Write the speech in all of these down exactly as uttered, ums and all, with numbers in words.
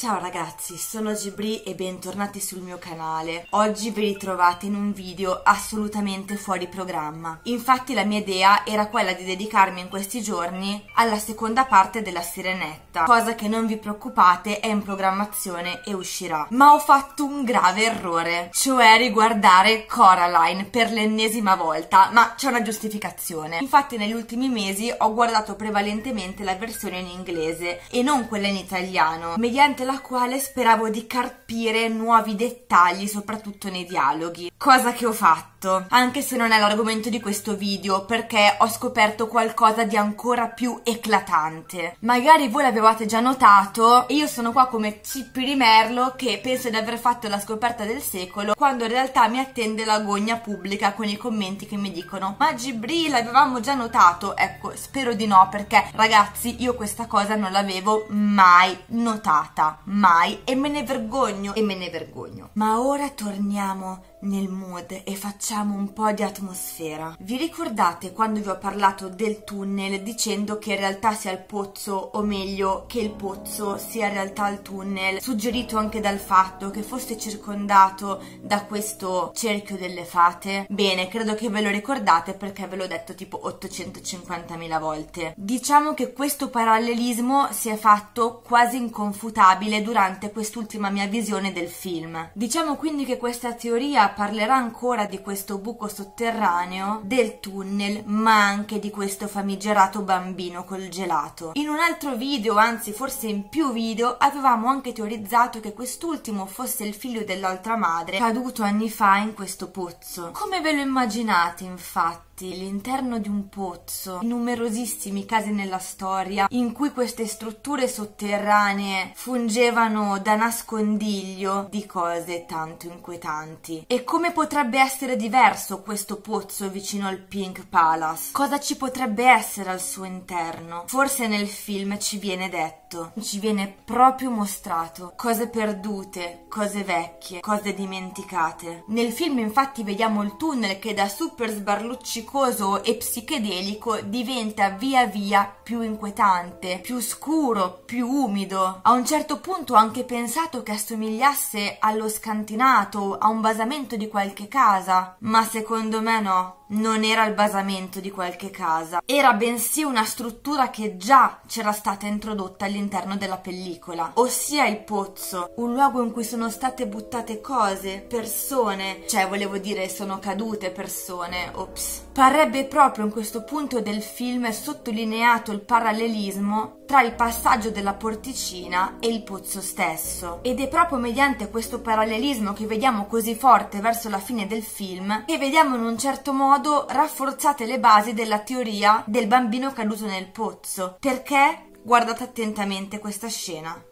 Ciao ragazzi, sono Gibri e bentornati sul mio canale. Oggi vi ritrovate in un video assolutamente fuori programma. Infatti la mia idea era quella di dedicarmi in questi giorni alla seconda parte della Sirenetta, cosa che non vi preoccupate è in programmazione e uscirà. Ma ho fatto un grave errore, cioè riguardare Coraline per l'ennesima volta, ma c'è una giustificazione. Infatti negli ultimi mesi ho guardato prevalentemente la versione in inglese e non quella in italiano, mediante la la quale speravo di carpire nuovi dettagli, soprattutto nei dialoghi, cosa che ho fatto, anche se non è l'argomento di questo video, perché ho scoperto qualcosa di ancora più eclatante. Magari voi l'avevate già notato e io sono qua come Cippi di Merlo che penso di aver fatto la scoperta del secolo, quando in realtà mi attende l'agonia pubblica con i commenti che mi dicono ma Gibri, l'avevamo già notato. Ecco, spero di no, perché ragazzi io questa cosa non l'avevo mai notata, mai, e me ne vergogno e me ne vergogno. Ma ora torniamo nel mood e facciamo un po' di atmosfera. Vi ricordate quando vi ho parlato del tunnel dicendo che in realtà sia il pozzo, o meglio che il pozzo sia in realtà il tunnel, suggerito anche dal fatto che fosse circondato da questo cerchio delle fate? Bene, credo che ve lo ricordate perché ve l'ho detto tipo ottocentocinquantamila volte. Diciamo che questo parallelismo si è fatto quasi inconfutabile durante quest'ultima mia visione del film. Diciamo quindi che questa teoria parlerà ancora di questo buco sotterraneo, del tunnel, ma anche di questo famigerato bambino col gelato. In un altro video, anzi forse in più video, avevamo anche teorizzato che quest'ultimo fosse il figlio dell'altra madre, caduto anni fa in questo pozzo. Come ve lo immaginate, infatti? L'interno di un pozzo, numerosissimi casi nella storia in cui queste strutture sotterranee fungevano da nascondiglio di cose tanto inquietanti. E come potrebbe essere diverso questo pozzo vicino al Pink Palace? Cosa ci potrebbe essere al suo interno? Forse nel film ci viene detto, ci viene proprio mostrato cose perdute, cose vecchie, cose dimenticate. Nel film infatti vediamo il tunnel che da super sbarluccicoso e psichedelico diventa via via più inquietante, più scuro, più umido. A un certo punto ho anche pensato che assomigliasse allo scantinato, a un basamento di qualche casa, ma secondo me no. Non era il basamento di qualche casa, era bensì una struttura che già c'era stata introdotta all'interno della pellicola, ossia il pozzo, un luogo in cui sono state buttate cose, persone, cioè volevo dire sono cadute persone, ops. Parrebbe proprio in questo punto del film sottolineato il parallelismo tra il passaggio della porticina e il pozzo stesso, ed è proprio mediante questo parallelismo che vediamo così forte verso la fine del film che vediamo in un certo modo rafforzate le basi della teoria del bambino caduto nel pozzo. Perché? Guardate attentamente questa scena.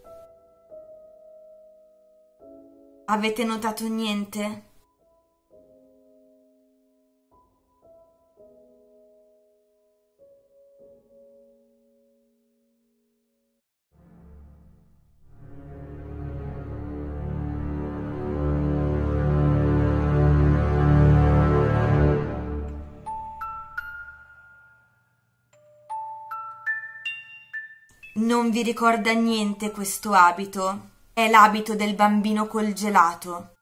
Avete notato niente? Non vi ricorda niente questo abito? È l'abito del bambino col gelato.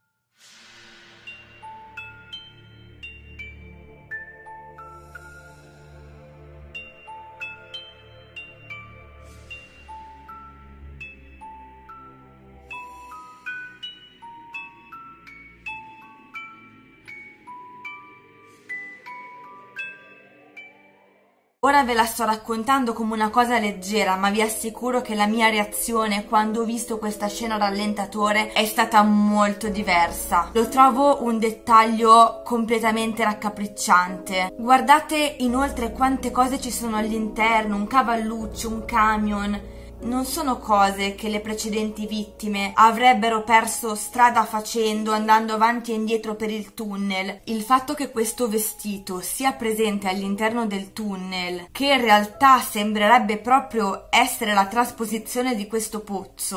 Ora ve la sto raccontando come una cosa leggera, ma vi assicuro che la mia reazione quando ho visto questa scena a rallentatore è stata molto diversa. Lo trovo un dettaglio completamente raccapricciante. Guardate inoltre quante cose ci sono all'interno, un cavalluccio, un camion. Non sono cose che le precedenti vittime avrebbero perso strada facendo, andando avanti e indietro per il tunnel. Il fatto che questo vestito sia presente all'interno del tunnel, che in realtà sembrerebbe proprio essere la trasposizione di questo pozzo,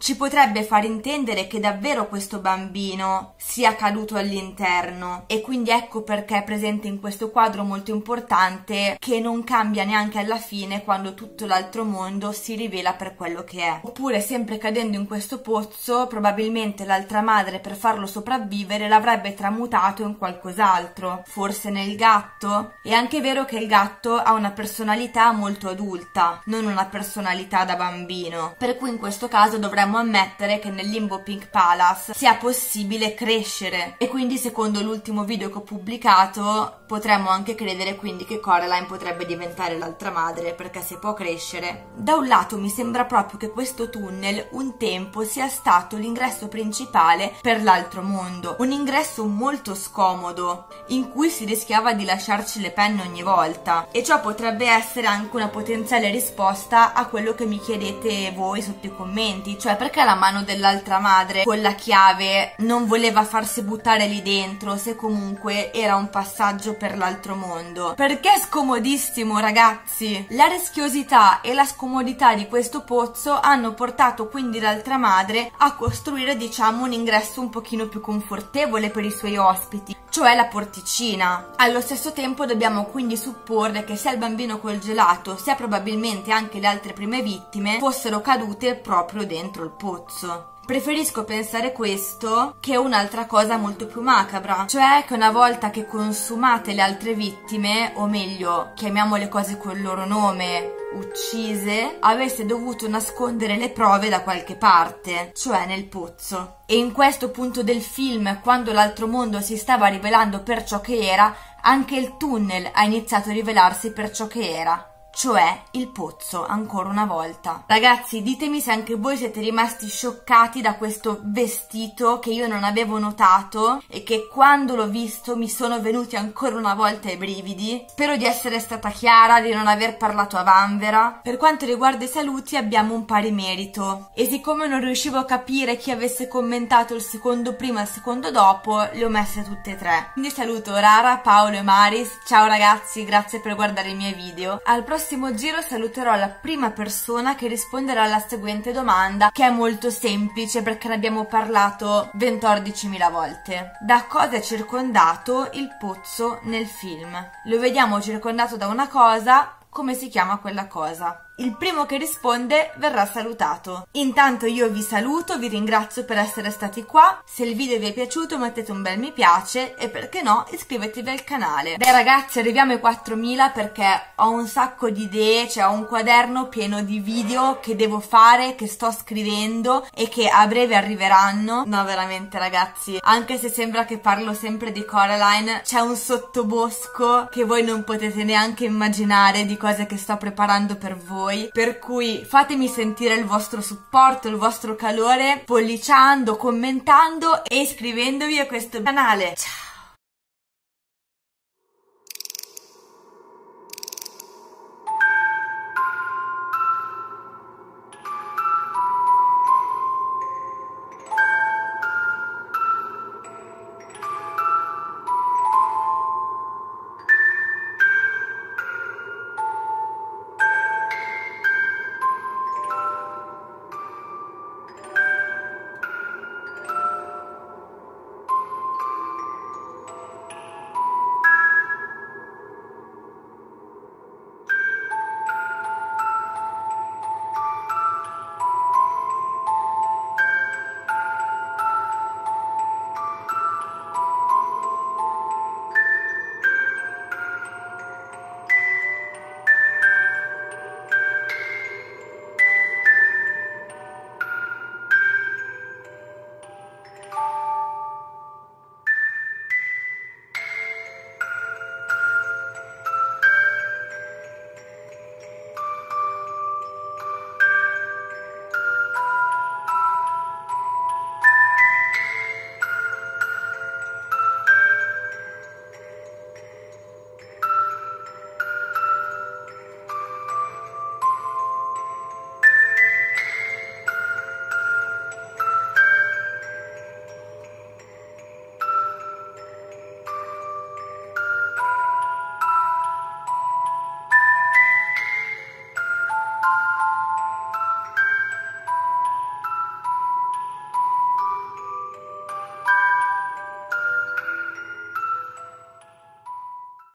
ci potrebbe far intendere che davvero questo bambino sia caduto all'interno, e quindi ecco perché è presente in questo quadro molto importante che non cambia neanche alla fine quando tutto l'altro mondo si rivela per quello che è. Oppure, sempre cadendo in questo pozzo, probabilmente l'altra madre, per farlo sopravvivere, l'avrebbe tramutato in qualcos'altro, forse nel gatto. È anche vero che il gatto ha una personalità molto adulta, non una personalità da bambino, per cui in questo caso dovremmo ammettere che nel Limbo Pink Palace sia possibile crescere, e quindi secondo l'ultimo video che ho pubblicato potremmo anche credere quindi che Coraline potrebbe diventare l'altra madre, perché si può crescere. Da un lato mi sembra proprio che questo tunnel un tempo sia stato l'ingresso principale per l'altro mondo, un ingresso molto scomodo in cui si rischiava di lasciarci le penne ogni volta, e ciò potrebbe essere anche una potenziale risposta a quello che mi chiedete voi sotto i commenti, cioè perché la mano dell'altra madre con la chiave non voleva farsi buttare lì dentro se comunque era un passaggio per l'altro mondo. Perché è scomodissimo, ragazzi. La rischiosità e la scomodità di questo pozzo hanno portato quindi l'altra madre a costruire, diciamo, un ingresso un pochino più confortevole per i suoi ospiti, cioè la porticina. Allo stesso tempo dobbiamo quindi supporre che sia il bambino col gelato sia probabilmente anche le altre prime vittime fossero cadute proprio dentro il pozzo. Preferisco pensare questo che un'altra cosa molto più macabra, cioè che una volta che consumate le altre vittime, o meglio, chiamiamo le cose col loro nome, uccise, avesse dovuto nascondere le prove da qualche parte, cioè nel pozzo. E in questo punto del film, quando l'altro mondo si stava rivelando per ciò che era, anche il tunnel ha iniziato a rivelarsi per ciò che era, cioè il pozzo, ancora una volta. Ragazzi, ditemi se anche voi siete rimasti scioccati da questo vestito che io non avevo notato e che quando l'ho visto mi sono venuti ancora una volta i brividi. Spero di essere stata chiara, di non aver parlato a vanvera. Per quanto riguarda i saluti abbiamo un pari merito, e siccome non riuscivo a capire chi avesse commentato il secondo prima e il secondo dopo, le ho messe tutte e tre. Quindi saluto Rara, Paolo e Maris. Ciao ragazzi, grazie per guardare i miei video. Al prossimo Al prossimo giro saluterò la prima persona che risponderà alla seguente domanda, che è molto semplice perché ne abbiamo parlato ventordicimila volte. Da cosa è circondato il pozzo nel film? Lo vediamo circondato da una cosa, come si chiama quella cosa? Il primo che risponde verrà salutato. Intanto io vi saluto, vi ringrazio per essere stati qua. Se il video vi è piaciuto mettete un bel mi piace e perché no iscrivetevi al canale. Beh ragazzi, arriviamo ai quattromila perché ho un sacco di idee, cioè ho un quaderno pieno di video che devo fare, che sto scrivendo e che a breve arriveranno. No, veramente ragazzi, anche se sembra che parlo sempre di Coraline, c'è un sottobosco che voi non potete neanche immaginare di cose che sto preparando per voi. Per cui fatemi sentire il vostro supporto, il vostro calore, polliciando, commentando e iscrivendovi a questo canale. Ciao!